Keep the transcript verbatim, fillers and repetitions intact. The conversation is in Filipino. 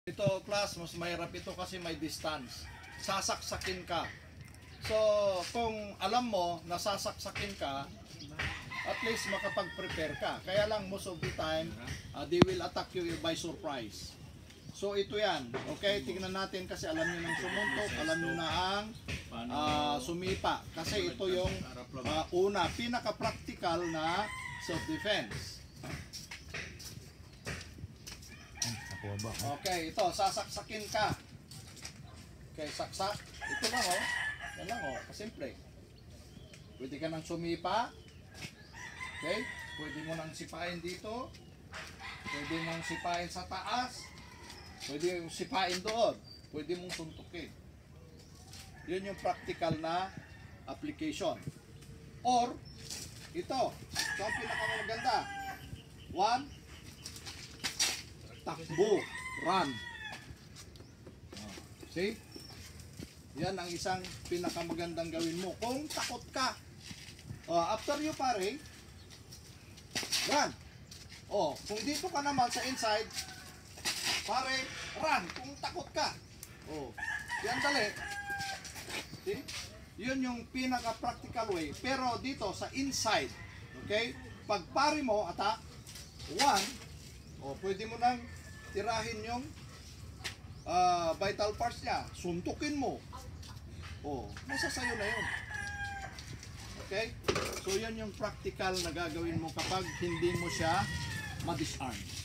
Ito class, mas mahirap ito kasi may distance. Sasaksakin ka. So, kung alam mo na sasaksakin ka, at least makapag-prepare ka. Kaya lang most of the time, uh, they will attack you by surprise. So ito yan. Okay, tingnan natin kasi alam nyo nang sumuntok, alam nyo na ang uh, sumipa. Kasi ito yung uh, una, pinaka-practical na self-defense. Okay, ito, sasaksakin ka. Okay, saksak. Ito lang oh. Yan lang oh, kasimple. Pwede ka nang sumipa. Okay, pwede mo nang sipain dito. Pwede mong sipain sa taas. Pwede mong sipain doon. Pwede mong suntukin. Yun yung practical na application. Or, ito. Ito ang pinakamaganda. One, takbo, run. See? Yan ang isang pinakamagandang gawin mo. Kung takot ka, uh, after you pare, run. Oh, kung dito ka naman sa inside, pare, run. Kung takot ka. Oh, yan dali. See? Yun yung pinaka-practical way. Pero dito sa inside, okay? Pag pare mo, attack, one, oh, pwede mo nang tirahin yung uh, vital parts niya. Suntukin mo. Oh, nasa sayo na yun. Okay? So yan yung practical na gagawin mo kapag hindi mo siya ma-disarm.